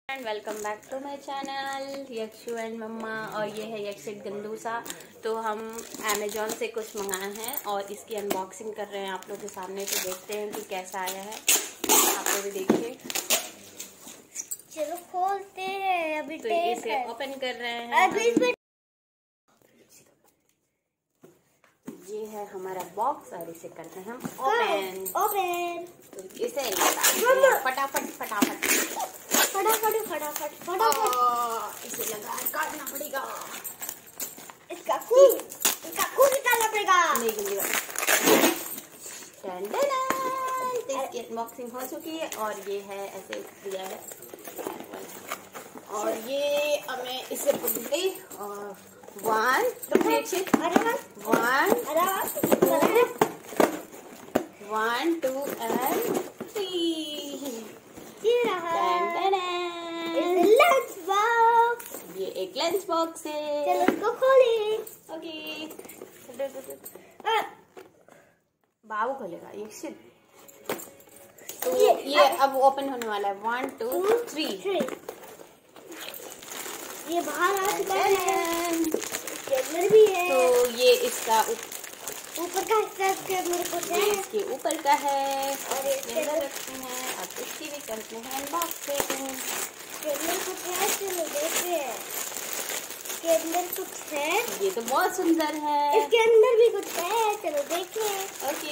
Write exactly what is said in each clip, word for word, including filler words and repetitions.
And welcome back to my channel Yakshu and mamma. और ये है यक्षित गंदूसा। तो हम अमेजोन से कुछ मंगाए हैं और इसकी अनबॉक्सिंग कर रहे हैं आप लोगों के सामने। तो देखते हैं कि कैसा आया है, आप लोग भी देखिए। चलो खोलते हैं। अभी तो इसे ओपन कर रहे हैं। अभी इसमें ये है हमारा बॉक्स और इसे करते हैं हम ओपन। ओपन तो इसे फटाफट फटाफट फटाफट फटाफट फटाफट इसे लगा काटना पड़ेगा। इसका खून इसका खून निकालना पड़ेगा। नहीं जल्दी इसकी अनबॉक्सिंग हो चुकी है और ये है ऐसे दिया है। और ये हमें इसे बुद्धि और one one one two and three. Lunch box. ये एक लंच बॉक्स है। चलो इसको खोले। ओके बाबू खोलेगा ये शिट। तो ये, ये अब ओपन होने वाला है। One two three. ये बाहर आ चुका है। इसके अंदर भी है। तो ये इसका ऊपर का हिस्सा इसके अंदर कुछ है। ये इसके ऊपर का है और इसके अंदर रखते हैं। अब इसकी भी करते हैं अनबॉक्सिंग। इसके अंदर कुछ है। चलो देखते हैं। इसके अंदर कुछ है। ये तो बहुत सुंदर है। इसके अंदर भी कुछ है। चलो देखिए। ओके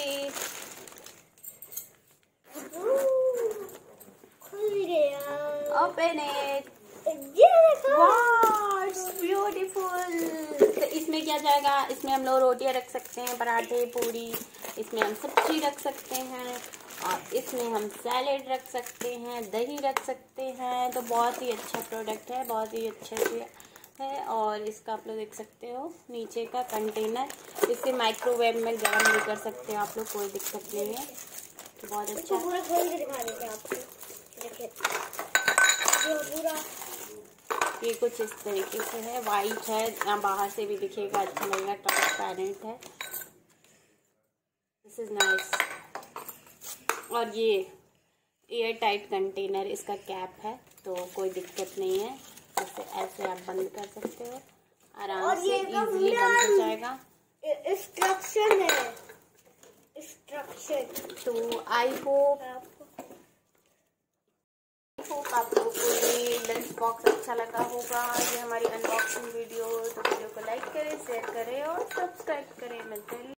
खुल गया। Open it. ये देखो। वाह इट्स ब्यूटीफुल। तो इसमें क्या जाएगा, इसमें हम लोग रोटियां रख सकते हैं, पराठे पूरी। इसमें हम सब्जी रख सकते हैं और इसमें हम सैलेड रख सकते हैं, दही रख सकते हैं। तो बहुत ही अच्छा प्रोडक्ट है, बहुत ही अच्छे से है। और इसका आप लोग देख सकते हो नीचे का कंटेनर। इसे माइक्रोवेव में गर्म भी कर सकते हैं आप लोग, कोई दिक्कत नहीं है। तो बहुत अच्छा पूरा खोल के दिखा देते हैं आपको। देखिए पूरा ये कुछ इस तरीके से है। वाइट है, यहाँ बाहर से भी दिखेगा, अच्छा लगेगा, ट्रांसपेरेंट है। This is nice. और ये एयर टाइट कंटेनर इसका कैप है, तो कोई दिक्कत नहीं है। इसे ऐसे आप बंद कर सकते हो आराम से, इजीली बंद हो जाएगा। इंस्ट्रक्शन है। इंस्ट्रक्शन। तो आई होप होप आप लोगों को ये लंच बॉक्स अच्छा लगा होगा। ये हमारी अनबॉक्सिंग वीडियो। तो वीडियो को लाइक करें, शेयर करें और सब्सक्राइब करें। मिलते हैं।